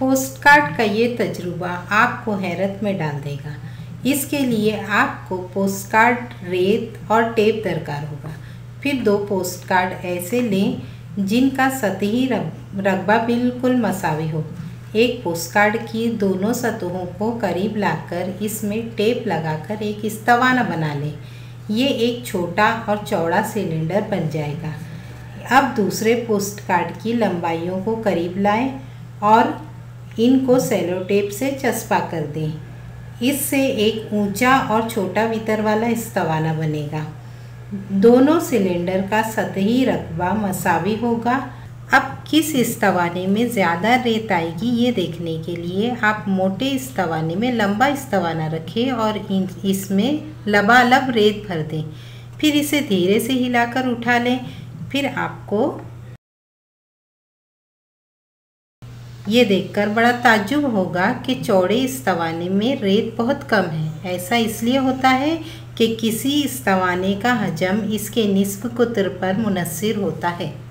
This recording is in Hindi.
पोस्टकार्ड का ये तजुर्बा आपको हैरत में डाल देगा। इसके लिए आपको पोस्टकार्ड, रेत और टेप दरकार होगा। फिर 2 पोस्टकार्ड ऐसे लें जिनका सतही रकबा बिल्कुल मसावी हो। एक पोस्टकार्ड की दोनों सतहों को करीब लाकर इसमें टेप लगाकर एक इस्तावाना बना लें। ये एक छोटा और चौड़ा सिलेंडर बन जाएगा। अब दूसरे पोस्टकार्ड की लंबाइयों को करीब लाएं और इनको सेलो टेप से चस्पा कर दें। इससे एक ऊंचा और छोटा भीतर वाला इस्तावाना बनेगा। दोनों सिलेंडर का सतही रकबा मसावी होगा। अब किस इस्तावाने में ज़्यादा रेत आएगी ये देखने के लिए आप मोटे इस्तावाने में लंबा इस्तावाना रखें और इसमें लबालब रेत भर दें। फिर इसे धीरे से हिलाकर उठा लें। फिर आपको ये देखकर बड़ा ताज्जुब होगा कि चौड़े इस्तावाने में रेत बहुत कम है। ऐसा इसलिए होता है कि किसी इस्तावाने का हजम इसके निस्फ कुतर पर मुनहसर होता है।